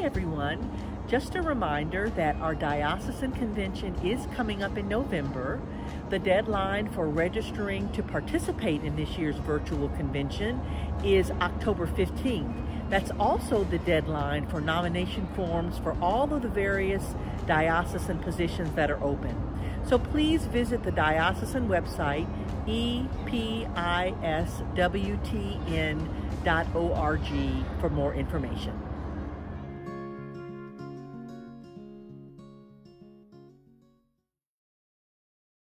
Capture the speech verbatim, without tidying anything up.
everyone. Just a reminder that our Diocesan Convention is coming up in November. The deadline for registering to participate in this year's virtual convention is October fifteenth. That's also the deadline for nomination forms for all of the various diocesan positions that are open. So please visit the diocesan website, e p i s w t n dot org, for more information.